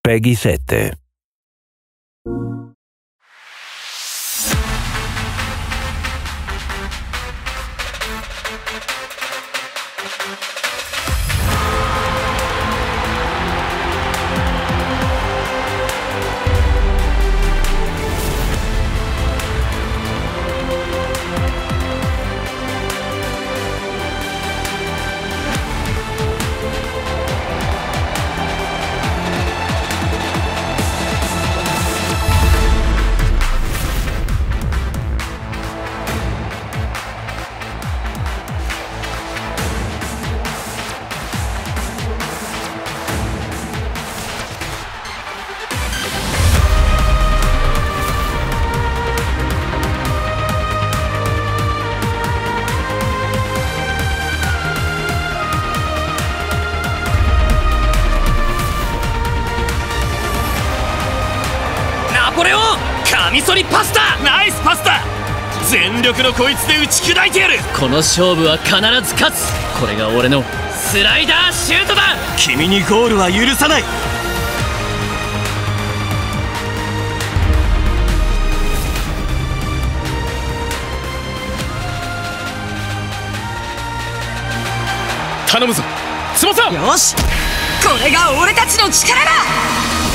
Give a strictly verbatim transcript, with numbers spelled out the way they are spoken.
Peggy sette. これをカミソリパスタ。ナイスパスタ。全力のこいつで打ち砕いてやる。この勝負は必ず勝つ。これが俺のスライダーシュートだ。君にゴールは許さない。頼むぞ翼。よし、これが俺たちの力だ。